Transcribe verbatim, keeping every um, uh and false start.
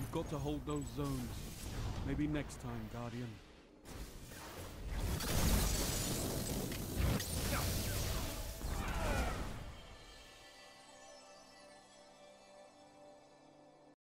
We've got to hold those zones. Maybe next time, Guardian.